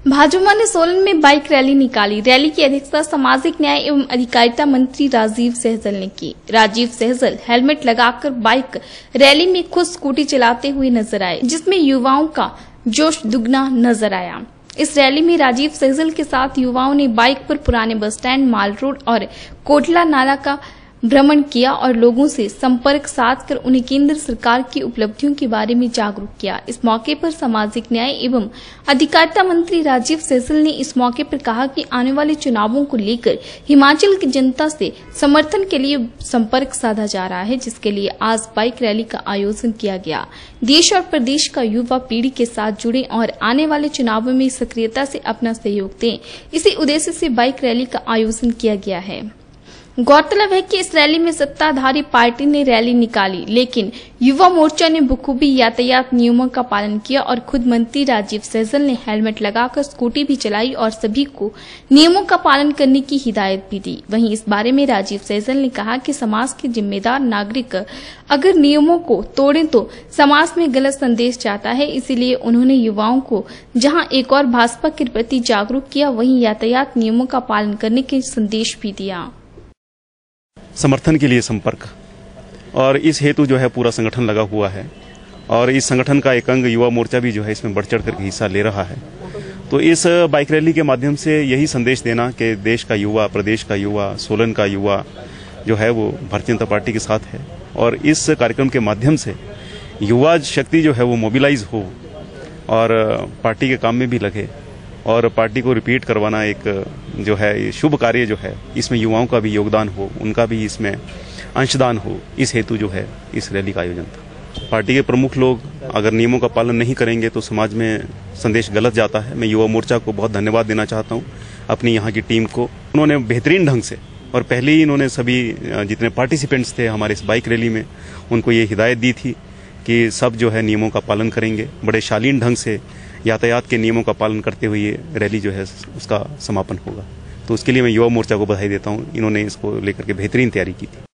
भाजपा ने सोलन में bike rally निकाली। रैली की अध्यक्षता सामाजिक न्याय एवं अधिकारिता मंत्री राजीव सहजल ने की। राजीव सहजल हेलमेट लगाकर बाइक रैली में खुद स्कूटी चलाते हुए नजर आए, जिसमें युवाओं का जोश दुगना नजर आया। इस रैली में राजीव सहजल के साथ युवाओं ने बाइक पर पुराने बस स्टैंड, माल रोड और कोटला नाला का भ्रमण किया और लोगों से संपर्क साधकर उन्हें केंद्र सरकार की उपलब्धियों के बारे में जागरूक किया। इस मौके पर सामाजिक न्याय एवं अधिकारिता मंत्री राजीव सहजल ने इस मौके पर कहा कि आने वाले चुनावों को लेकर हिमाचल की जनता से समर्थन के लिए संपर्क साधा जा रहा है, जिसके लिए आज बाइक रैली का आयोजन किया गया। देश और प्रदेश का युवा पीढ़ी के साथ जुड़े और आने वाले चुनावों में सक्रियता से अपना सहयोग दें, इसी उद्देश्य से बाइक रैली का आयोजन किया गया है। गौरतलब है कि इस रैली में सत्ताधारी पार्टी ने रैली निकाली, लेकिन युवा मोर्चा ने बखूबी यातायात नियमों का पालन किया और खुद मंत्री राजीव सहजल ने हेलमेट लगाकर स्कूटी भी चलाई और सभी को नियमों का पालन करने की हिदायत भी दी। वहीं इस बारे में राजीव सहजल ने कहा कि समाज के जिम्मेदार नागरिक अगर नियमों को तोड़ें तो समाज में गलत संदेश जाता है। इसीलिए उन्होंने युवाओं को जहां एक और भाजपा के प्रति जागरूक किया, वहीं यातायात नियमों का पालन करने के संदेश भी दिया। समर्थन के लिए संपर्क, और इस हेतु जो है पूरा संगठन लगा हुआ है और इस संगठन का एक अंग युवा मोर्चा भी जो है इसमें बढ़ चढ़ कर हिस्सा ले रहा है। तो इस बाइक रैली के माध्यम से यही संदेश देना कि देश का युवा, प्रदेश का युवा, सोलन का युवा जो है वो भारतीय जनता पार्टी के साथ है और इस कार्यक्रम के माध्यम से युवा शक्ति जो है वो मोबिलाइज हो और पार्टी के काम में भी लगे और पार्टी को रिपीट करवाना एक जो है शुभ कार्य जो है, इसमें युवाओं का भी योगदान हो, उनका भी इसमें अंशदान हो, इस हेतु जो है इस रैली का आयोजन था। पार्टी के प्रमुख लोग अगर नियमों का पालन नहीं करेंगे तो समाज में संदेश गलत जाता है। मैं युवा मोर्चा को बहुत धन्यवाद देना चाहता हूँ, अपनी यहाँ की टीम को। उन्होंने बेहतरीन ढंग से और पहले ही इन्होंने सभी जितने पार्टिसिपेंट्स थे हमारे इस बाइक रैली में, उनको ये हिदायत दी थी कि सब जो है नियमों का पालन करेंगे। बड़े शालीन ढंग से यातायात के नियमों का पालन करते हुए ये रैली जो है उसका समापन होगा। तो उसके लिए मैं युवा मोर्चा को बधाई देता हूँ, इन्होंने इसको लेकर के बेहतरीन तैयारी की थी।